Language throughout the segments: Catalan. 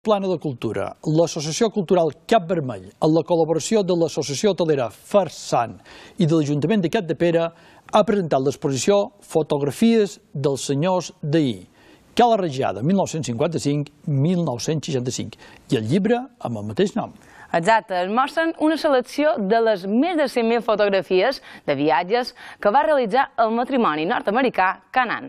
Plana de Cultura, l'Associació Cultural Cap Vermell, amb la col·laboració de l'Associació Hotelera Farsant i de l'Ajuntament de Capdepera, ha presentat l'exposició Fotografies dels senyors d'ahir, Cala Ratjada, 1955-1965, i el llibre amb el mateix nom. Exacte, es mostren una selecció de les més de 100.000 fotografies de viatges que va realitzar el matrimoni nord-americà Canaan.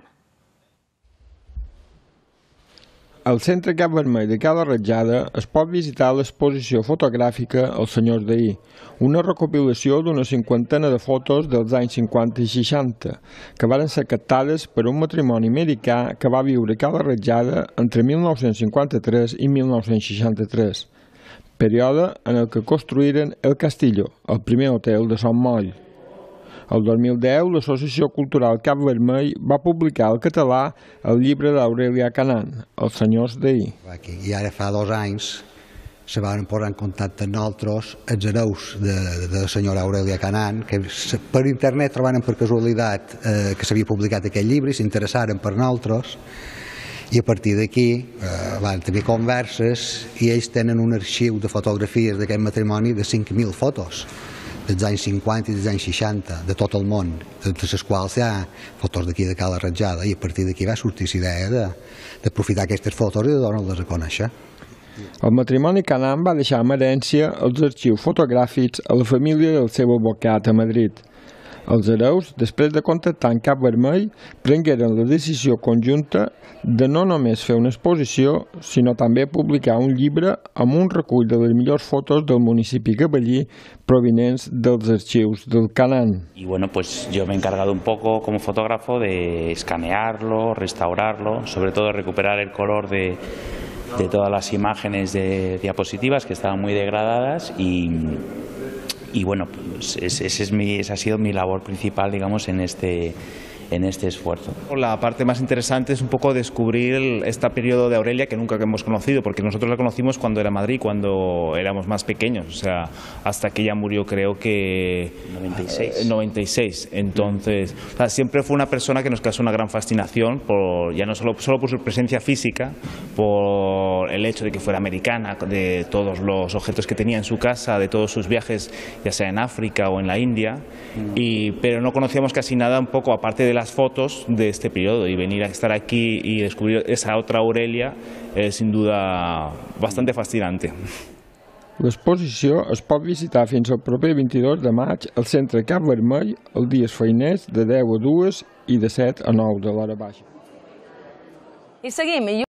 Al Centre Cap Vermell de Cala Ratjada es pot visitar l'exposició fotogràfica Els senyors d'ahir, una recopilació d'una cinquantena de fotos dels anys 50 i 60, que van ser captades per un matrimoni americà que va viure a Cala Ratjada entre 1953 i 1963, període en el que construïren el Castillo, el primer hotel de Son Moll. El 2010, l'Associació Cultural Cap Vermell va publicar al català el llibre d'Aurèlia Canaan, Els senyors d'ahir. I ara fa 2 anys se van posar en contacte amb nosaltres els hereus de la senyora Aurèlia Canaan, que per internet trobaren per casualitat que s'havia publicat aquest llibre i s'interessaren per nosaltres, i a partir d'aquí van tenir converses i ells tenen un arxiu de fotografies d'aquest matrimoni de 5.000 fotos dels anys 50 i dels anys 60 de tot el món, de les quals hi ha fotos d'aquí de Cala Ratjada, i a partir d'aquí va sortir la idea d'aprofitar aquestes fotos i de donar-les a conèixer. El matrimoni Canaan va deixar en herència els arxius fotogràfics a la família del seu advocat a Madrid. Els hereus, després de contactar en Cap Vermell, prengueren la decisió conjunta de no només fer una exposició, sinó també publicar un llibre amb un recull de les millors fotos del municipi gavellí provinents dels arxius del Canaan. Y bueno, pues yo me he encargado un poco como fotógrafo de escanearlo, restaurarlo, sobre todo recuperar el color de todas las imágenes de diapositivas que estaban muy degradadas y bueno, pues esa ha sido mi labor principal, digamos, en este esfuerzo. La parte más interesante es un poco descubrir este periodo de Aurelia que nunca hemos conocido, porque nosotros la conocimos cuando era Madrid, cuando éramos más pequeños, o sea, hasta que ella murió creo que 96. Entonces, o sea, siempre fue una persona que nos causó una gran fascinación, ya no solo por su presencia física, por el hecho de que fuera americana, de todos los objetos que tenía en su casa, de todos sus viajes, ya sea en África o en la India, pero no conocíamos casi nada un poco aparte de las fotos de este periodo, y venir a estar aquí y descubrir esa otra Aurelia es sin duda bastante fascinante. L'exposició es pot visitar fins al proper 22 de maig al Centre Cap Vermell els dies feiners de 10 a 2 i de 7 a 9 de l'hora baixa. I seguim.